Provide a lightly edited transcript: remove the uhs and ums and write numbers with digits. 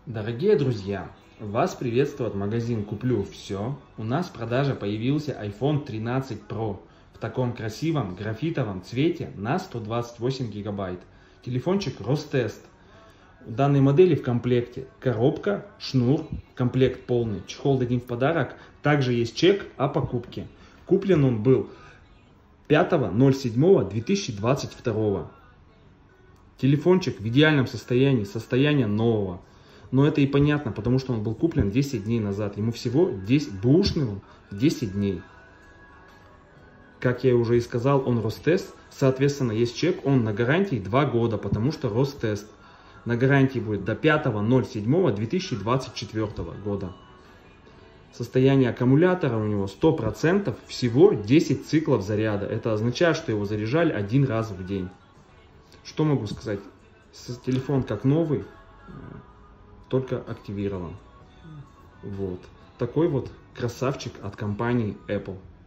Дорогие друзья, вас приветствует магазин Куплю Все. У нас в продаже появился iPhone 13 Pro в таком красивом графитовом цвете на 128 гигабайт. Телефончик Ростест. У данной модели в комплекте коробка, шнур, комплект полный, чехол дадим в подарок. Также есть чек о покупке. Куплен он был 5.07.2022. Телефончик в идеальном состоянии, состояние нового. Но это и понятно, потому что он был куплен 10 дней назад. Ему всего 10, бэушный 10 дней. Как я уже и сказал, он Ростест. Соответственно, есть чек, он на гарантии 2 года, потому что Ростест. На гарантии будет до 5.07.2024 года. Состояние аккумулятора у него 100%, всего 10 циклов заряда. Это означает, что его заряжали один раз в день. Что могу сказать? Телефон как новый, только активирован. Вот. Такой вот красавчик от компании Apple.